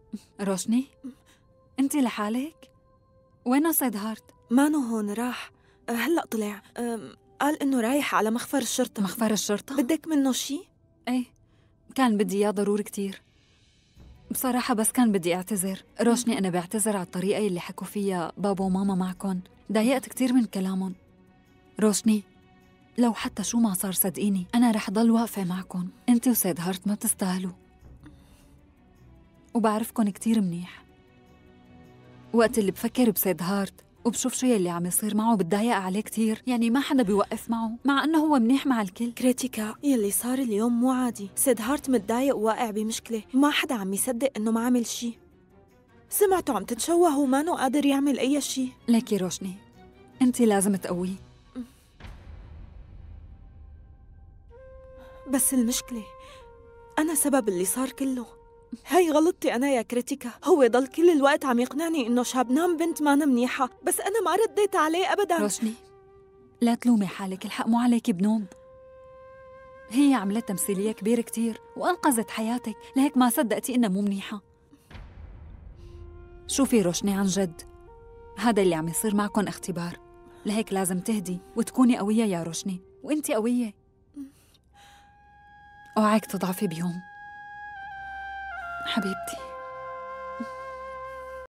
روشني؟ انت لحالك؟ وينه سيد هارت؟ مانو هون، راح هلأ طلع. قال إنه رايح على مخفر الشرطة. مخفر الشرطة؟ بدك منه شي؟ ايه، كان بدي اياه ضروري كتير. بصراحة بس كان بدي اعتذر. روشني، أنا بعتذر على الطريقة اللي حكوا فيها بابا وماما معكن. ضايقت كتير من كلامهم. روشني، لو حتى شو ما صار صدقيني أنا رح ضل واقفة معكن. أنت وسيد هارت ما بتستاهلوا، وبعرفكن كتير منيح. وقت اللي بفكر بسيد هارت وبشوف شو يلي عم يصير معه بتضايق عليه كتير. يعني ما حدا بيوقف معه مع أنه هو منيح مع الكل. كريتيكا، يلي صار اليوم مو عادي. سيد هارت متضايق وواقع بمشكلة، ما حدا عم يصدق إنه ما عمل شي. سمعته عم تتشوه ومانو قادر يعمل أي شي. ليكي روشني، أنت لازم تقويه. بس المشكلة أنا سبب اللي صار كله. هاي غلطتي أنا يا كريتيكا. هو ضل كل الوقت عم يقنعني إنه شابنام بنت مانا منيحة، بس أنا ما رديت عليه أبداً. روشني، لا تلومي حالك، الحق مو عليكي بنوب. هي عملت تمثيلية كبيرة كتير وأنقذت حياتك، لهيك ما صدقتي إنها مو منيحة. شوفي روشني، عن جد هذا اللي عم يصير معكن اختبار، لهيك لازم تهدي وتكوني قوية يا روشني. وإنتي قوية، اوعك تضعفي بيوم حبيبتي.